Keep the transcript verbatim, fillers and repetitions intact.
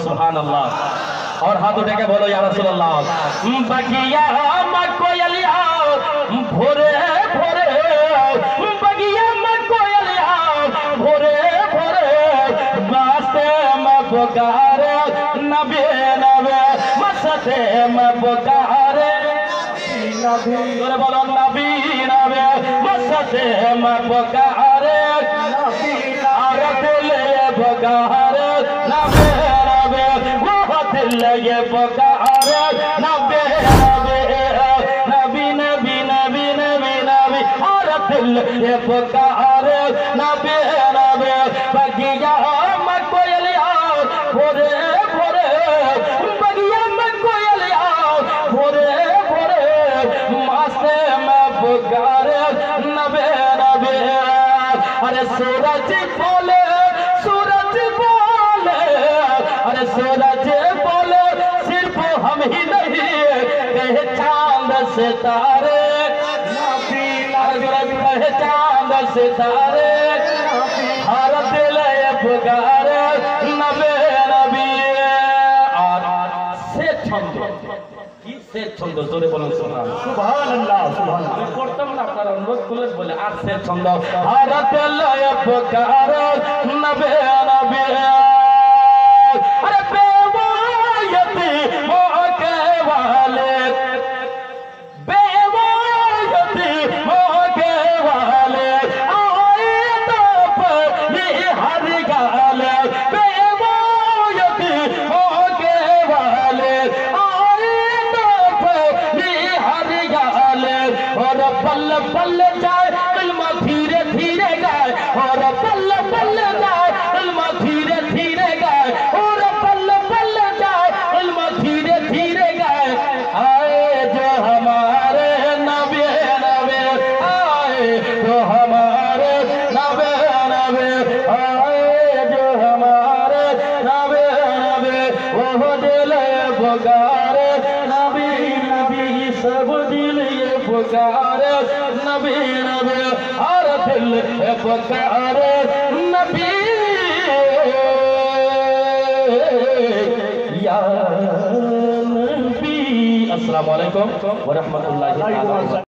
सुभानअल्लाह। और हाथ उठे के बोलो या रसूलल्लाह। बगिया में कोयलिया भोरे भोरे, बगिया में कोयलिया भोरे भोरे, वास्ते में पुकारे नबी नबी, मस्ते में पुकारे नबी नबी, बोलो नबी नबी, मस्ते में पुकारे नबी, और दिल पुकारे नबी नबी, वो दिल ये पुकारे नबी नबी नबी नबी नबी नबी नबी, और दिल ये पुकारे नबी नबी। बगिया में कोयलिया भोरे भोरे, बगिया में कोयलिया भोरे भोरे, मस्ते में पुकारे नबी नबी। अरे सूरज बोले सूरज बोले, अरे सूरज बोले सिर्फ हम ही नहीं, कहे चांद सितारे, सूरज कहे चांद सितारे, हर दिल पुकारे नबी नबी। और से छंद কি সে ছন্দ জোরে বলুন সুবহানাল্লাহ সুবহানাল্লাহ সুবহানাল্লাহ। আমি পড়তাম না, আপনারা অনুরোধ করলে বলে আর সে ছন্দ, হর দিল পুকারে নবী নবী। अरे बेवायती मौके वाले, बेवायती मौके वाले, आए तो पली हर गाले, बेवायती मौके वाले, आए तो पली हर गाले। और पल पल जाए इल्म धीरे धीरे गाए, और पल पल जाए इल्म धीरे धीरे गाए, और पल पल जाए इल्म धीरे धीरे गाए। आए जो हमारे नबी नबी, आए जो हमारे नबी नबी, आए जो हमारे नबी नबी, वो दिल पुकारे नबी नबी, सब दिल ये पुकारे नबी नबी, हर दिल पुकारे नबी या नबी। अस्सलामु अलैकुम व रहमतुल्लाहि व बरकातहू।